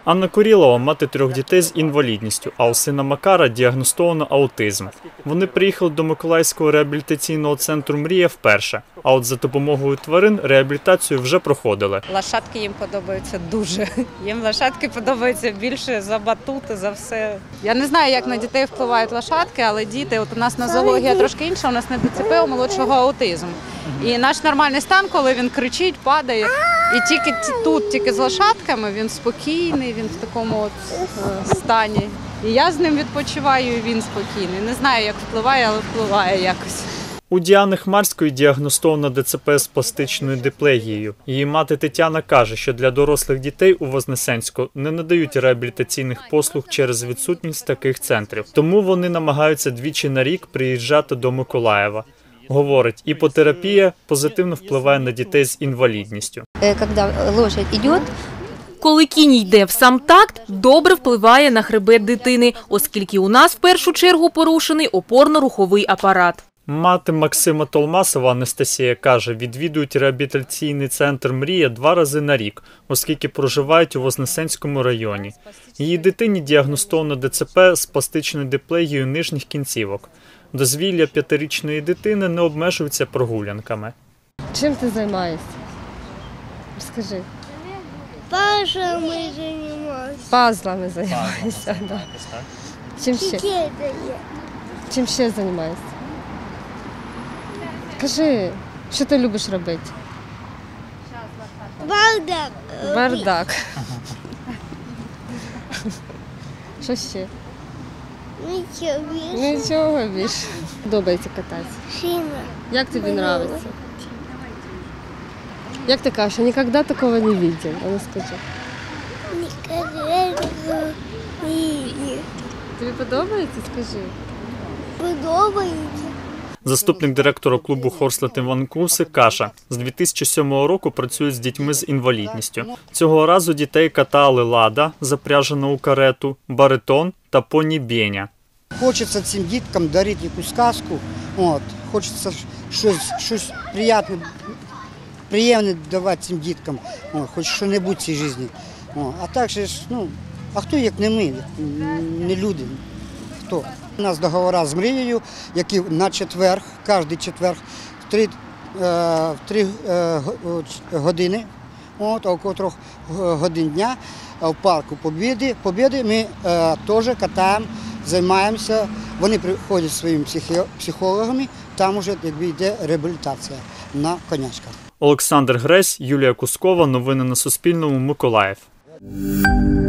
Анна Курілова – мати 3 дітей з інвалідністю, а у сина Макара діагностовано аутизм. Вони приїхали до Миколаївського реабілітаційного центру «Мрія» вперше, а от за допомогою тварин реабілітацію вже проходили. Лошадки їм подобаються дуже. Їм лошадки подобаються більше за батути, за все. Я не знаю, як на дітей впливають лошадки, але діти, от у нас нозологія трошки інша, у нас не ДЦП, у молодшого аутизм. І наш нормальний стан, коли він кричить, падає, і тільки з лошадками він спокійний, він в такому от стані. І я з ним відпочиваю, і він спокійний. Не знаю, як впливає, але впливає якось. У Діани Хмарської діагностовано ДЦП з пластичною диплегією. Її мати Тетяна каже, що для дорослих дітей у Вознесенську не надають реабілітаційних послуг через відсутність таких центрів. Тому вони намагаються двічі на рік приїжджати до Миколаєва. Говорить, іпотерапія позитивно впливає на дітей з інвалідністю. Коли кінь йде в сам такт, добре впливає на хребет дитини, оскільки у нас в першу чергу порушений опорно-руховий апарат. Мати Максима Толмасова Анастасія каже, відвідують реабілітаційний центр «Мрія» 2 рази на рік, оскільки проживають у Вознесенському районі. Її дитині діагностовано ДЦП з пластичною диплегією нижніх кінцівок. Дозвілля 5-річної дитини не обмежується прогулянками. Чим ти займаєшся? Розкажи. Пазлами займаюся. Пазлами займаєшся, да. Чим ще займаєшся? Кажи, що ти любиш робити? Бардак. Бардак. Що ще? Нічого більше. Нічого більше. Подобається кататися. Шина. Як тобі подобається? Як ти кажеш, я ніколи такого не бачив? А ну скажи. Ніколи такого не бачив. Тобі подобається? Скажи. Подобається. Заступник директора клубу «Хорслет Іван Кусик» каже, з 2007 року працюють з дітьми з інвалідністю. Цього разу дітей катали «Лада», запряжена у карету, баритон та поні Беня. Хочеться цим діткам дарити якусь казку, хочеться щось приємне давати цим діткам, хоч що-небудь в цій житті. А так же, а хто як не ми, не люди, хто? У нас договори з «Мрією», які на четвер, кожен четвер, в 3 години, около 3 годин дня, в парку Побєди ми теж катаємо, займаємося. Вони приходять зі своїми психологами, там вже йде реабілітація на конячках. Олександр Гресь, Юлія Кускова. Новини на Суспільному. Миколаїв.